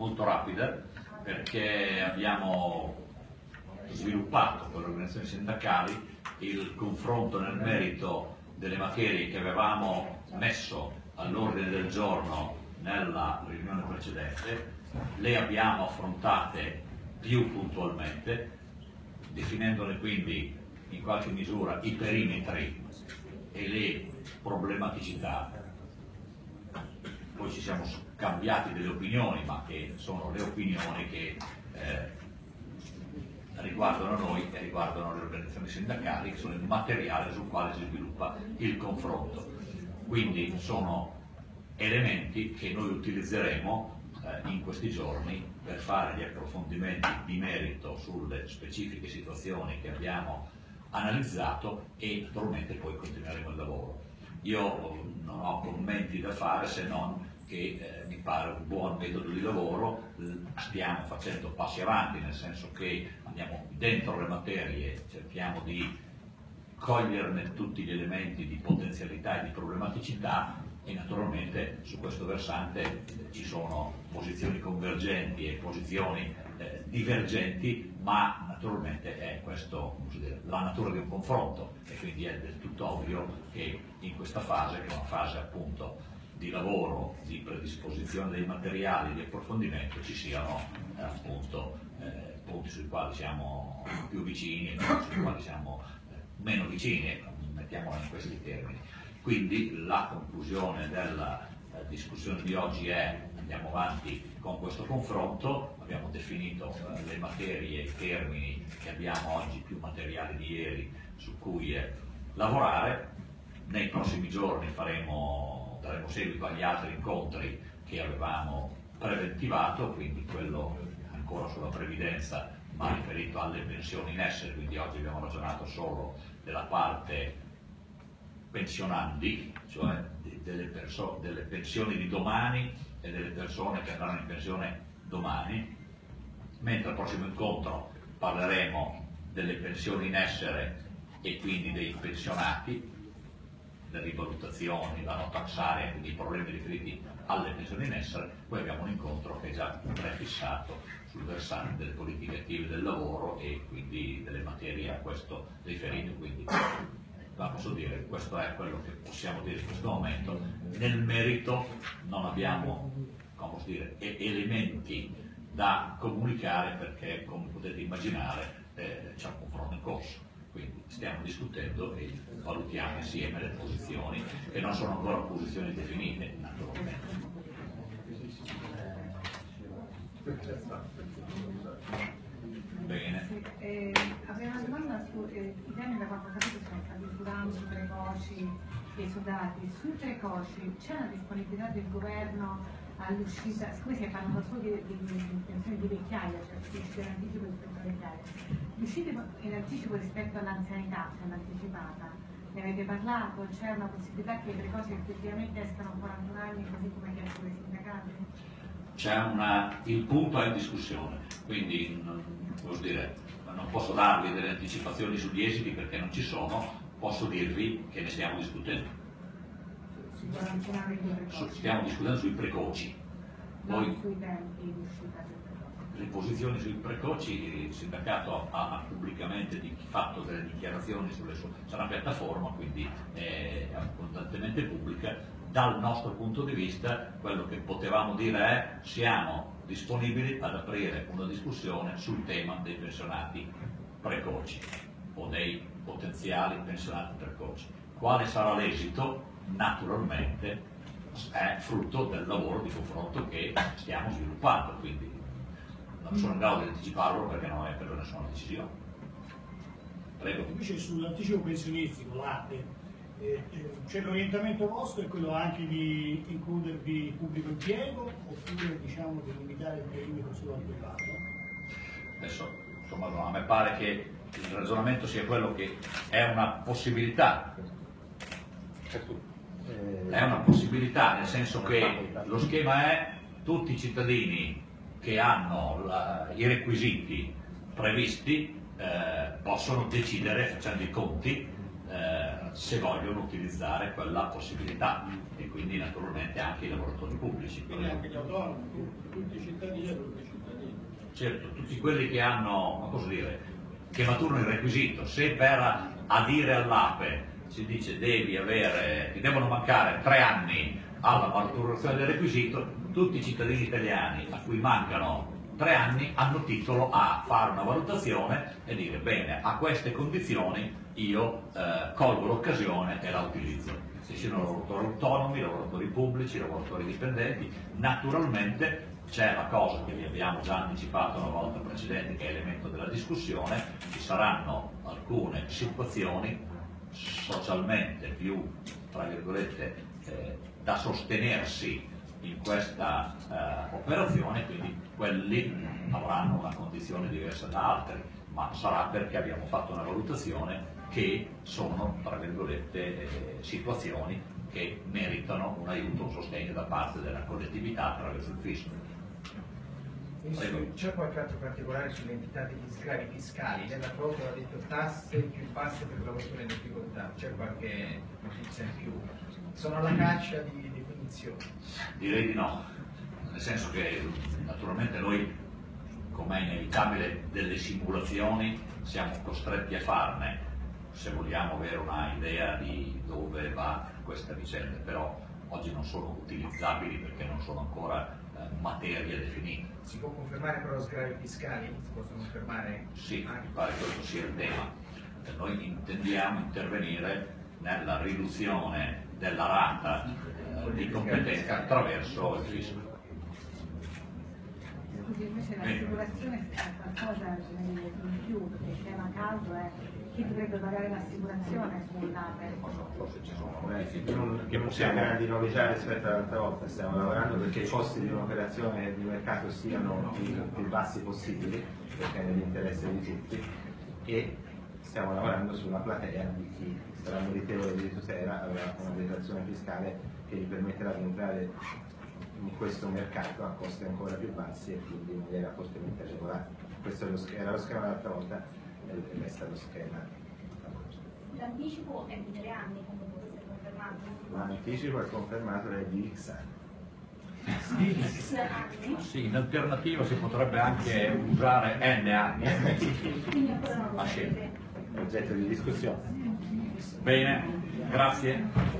molto rapida, perché abbiamo sviluppato con le organizzazioni sindacali il confronto nel merito delle materie che avevamo messo all'ordine del giorno nella riunione precedente. Le abbiamo affrontate più puntualmente, definendone quindi in qualche misura i perimetri e le problematicità. Poi ci siamo scambiati delle opinioni, ma che sono le opinioni che riguardano noi e riguardano le organizzazioni sindacali, che sono il materiale sul quale si sviluppa il confronto. Quindi sono elementi che noi utilizzeremo in questi giorni per fare gli approfondimenti di merito sulle specifiche situazioni che abbiamo analizzato e naturalmente poi continueremo il lavoro. Io non ho commenti da fare se non che mi pare un buon metodo di lavoro. Stiamo facendo passi avanti, nel senso che andiamo dentro le materie, cerchiamo di coglierne tutti gli elementi di potenzialità e di problematicità, e naturalmente su questo versante ci sono posizioni convergenti e posizioni divergenti, ma naturalmente è questo, la natura di un confronto, e quindi è del tutto ovvio che in questa fase, che è una fase appunto di lavoro, di predisposizione dei materiali, di approfondimento, ci siano appunto punti sui quali siamo più vicini e punti sui quali siamo meno vicini, mettiamola in questi termini. Quindi la conclusione della discussione di oggi è: andiamo avanti con questo confronto, abbiamo definito le materie e i termini che abbiamo oggi, più materiali di ieri, su cui lavorare. Nei prossimi giorni daremo seguito agli altri incontri che avevamo preventivato, quindi quello ancora sulla previdenza ma riferito alle pensioni in essere, quindi oggi abbiamo ragionato solo della parte pensionandi, cioè delle pensioni di domani e delle persone che andranno in pensione domani, mentre al prossimo incontro parleremo delle pensioni in essere e quindi dei pensionati, le rivalutazioni, la no taxaria, quindi i problemi riferiti alle pensioni in essere. Poi abbiamo un incontro che è già prefissato sul versante delle politiche attive del lavoro e quindi delle materie a questo riferite. Quindi posso dire, questo è quello che possiamo dire in questo momento. Nel merito non abbiamo, come posso dire, elementi da comunicare, perché come potete immaginare c'è un confronto in corso. Quindi stiamo discutendo e valutiamo insieme le posizioni, che non sono ancora posizioni definite, naturalmente. Bene. Avrei una domanda su i temi, da quanto ho capito, sono stati curati, precoci e esodati. Sui precoci c'è una disponibilità del governo all'uscita, siccome si è parlato solo di pensioni di vecchiaia, cioè di uscita in anticipo rispetto alla vecchiaia, l'uscita in anticipo rispetto all'anzianità, cioè l'anticipata, ne avete parlato? C'è una possibilità che i precoci effettivamente escano a 41 anni, così come chiesto dai sindacati? Il punto è in discussione, quindi non posso darvi delle anticipazioni sugli esiti perché non ci sono. Posso dirvi che ne stiamo discutendo. Stiamo discutendo sui precoci. Non sui tempi di uscita. Le posizioni sui precoci, il sindacato ha pubblicamente fatto delle dichiarazioni sulla una piattaforma, quindi è abbondantemente pubblica. Dal nostro punto di vista quello che potevamo dire è: siamo disponibili ad aprire una discussione sul tema dei pensionati precoci o dei potenziali pensionati precoci. Quale sarà l'esito? Naturalmente è frutto del lavoro di confronto che stiamo sviluppando, quindi non sono in grado di anticiparlo perché non è preso nessuna decisione. Prego. Invece sull'anticipo pensionistico, l'ATE, c'è l'orientamento vostro è quello anche di includervi il pubblico impiego, oppure diciamo di limitare il perimetro solo al privato? Adesso insomma a me pare che il ragionamento sia quello che è una possibilità. È una possibilità, nel senso che lo schema è: tutti i cittadini che hanno i requisiti previsti possono decidere, facendo i conti, se vogliono utilizzare quella possibilità, e quindi naturalmente anche i lavoratori pubblici. Quindi anche gli autonomi, tutti i cittadini e tutti i cittadini. Certo, tutti quelli che hanno, ma cosa dire, che maturano il requisito. Se per adire all'APE si dice ti devono mancare 3 anni alla maturazione del requisito, tutti i cittadini italiani a cui mancano 3 anni hanno titolo a fare una valutazione e dire bene, a queste condizioni io colgo l'occasione e la utilizzo. Se siano lavoratori autonomi, lavoratori pubblici, lavoratori dipendenti, naturalmente c'è la cosa che vi abbiamo già anticipato una volta precedente, che è elemento della discussione: ci saranno alcune situazioni socialmente più, tra virgolette, da sostenersi in questa operazione, quindi quelli avranno una condizione diversa da altri, ma sarà perché abbiamo fatto una valutazione che sono, tra virgolette, situazioni che meritano un aiuto, un sostegno da parte della collettività attraverso il fisco. C'è qualche altro particolare sull'entità degli sgravi fiscali? Nella propria ha detto tasse più basse per lavoratori in difficoltà, c'è qualche notizia in più? Sono alla caccia di definizioni? Direi di no, nel senso che naturalmente noi, come è inevitabile, delle simulazioni siamo costretti a farne se vogliamo avere una idea di dove va questa vicenda, però oggi non sono utilizzabili perché non sono ancora materia definita. Si può confermare però sgravi fiscali? Si possono confermare? Sì, mi pare che questo sia il tema. Noi intendiamo intervenire nella riduzione della rata di competenza attraverso il fisco. Scusi, invece l'assicurazione è qualcosa in più, perché il tema caldo è chi dovrebbe pagare l'assicurazione sull'APE. Forse ci sono che non c'è grandi novità rispetto all'altra volta, stiamo lavorando perché i costi di un'operazione di mercato siano i più bassi possibili, perché è nell'interesse di tutti, e stiamo lavorando sulla platea di chi sarà meritevole di tutela, avrà una detrazione fiscale che gli permetterà di entrare in questo mercato a costi ancora più bassi e quindi in maniera fortemente agevolata. Questo era lo schema dell'altra volta e resta lo schema. L'anticipo è di 3 anni, come può essere confermato? L'anticipo è confermato è di X anni. X anni? Sì, in alternativa si potrebbe anche usare N anni. Quindi ancora non lo A scelta. sapete. È oggetto di discussione. Bene, grazie.